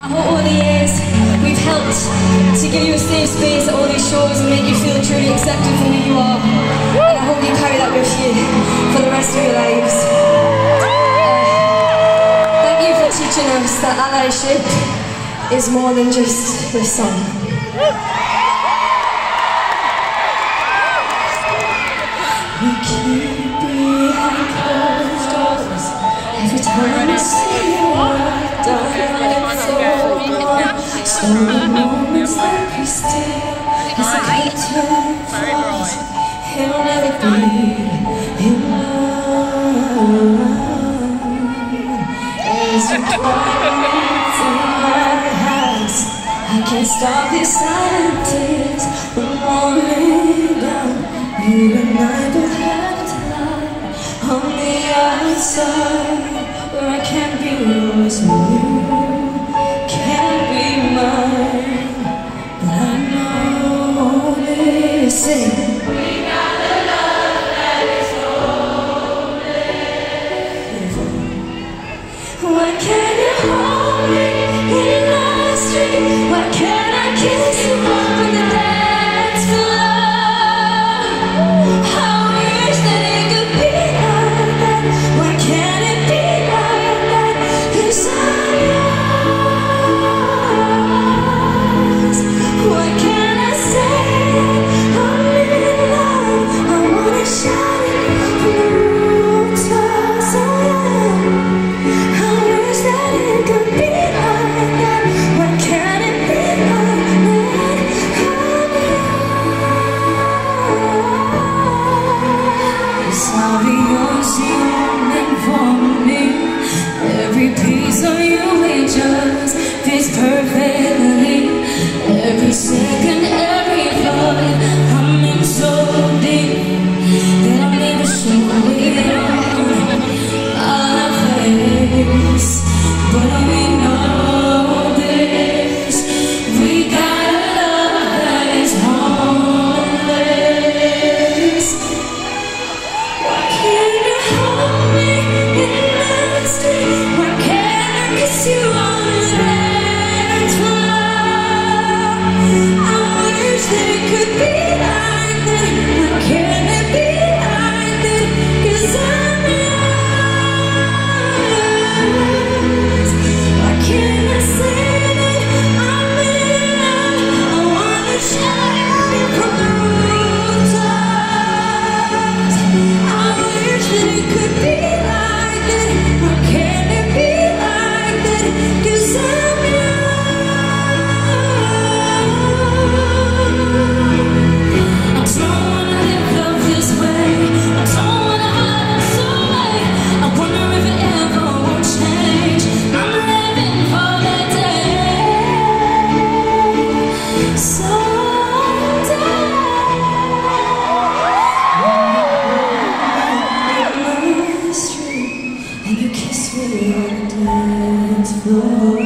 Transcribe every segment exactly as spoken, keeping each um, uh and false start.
All the years we've helped to give you a safe space at all these shows and make you feel truly accepted for who you are. And I hope you carry that with you for the rest of your lives. Uh, thank you for teaching us that allyship is more than just the song. We keep behind closed doors every time I see you walk down. So the moments that we steal as a curtain falls, he'll never be in love. As you quiet in my house, I can't stop these silent tears from rolling down. You and I both have to lie on the outside, where I can't be yours and you can't be mine. But I know this is we got a love that is holy. Why can't you hold me in the street? Why can't I kiss you up in the dance floor? Every piece of you, it just fits perfectly. Every second, every thought, I'm in so deep that I'll never show it on my face. But we know this, we got a love that is harmless. Why can't you hold me in the street? Why can't I kiss you on the dance floor? I wish that it could be like that. Why can't it be like that? 'Cause I'm yours. Why can't I say that I'm in love? I wanna shout it from the rooftops. I wish that it could be like that. Why can't it be like that? 'Cause I'm yours. I don't wanna live love this way. I don't wanna hide it so late. I wonder if it ever will change. I'm living for that day. Someday in the street and you kiss me on the dance floor.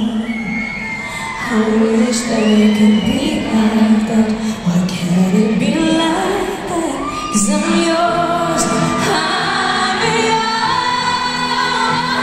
I wish that it could be like that. Why can't it be like that? 'Cause I'm yours, I'm yours.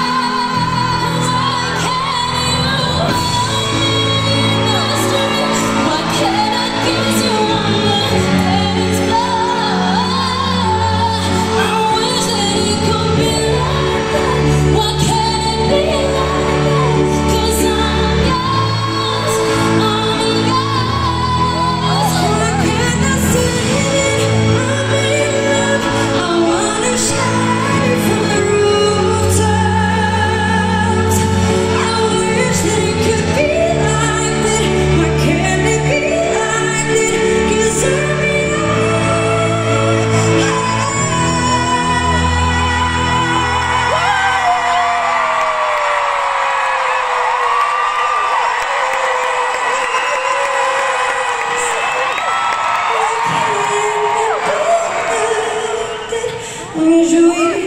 Why can't you hold me in the street? Why can't I kiss you on the dance floor? I wish that it could be like that. Why can't it be like that? 'Cause I'm yours, I'm yours. Why can't I say that I'm in love? I wanna shout it from the rooftops. I wish that it could be like that. Why can't it be like that? 'Cause I'm yours.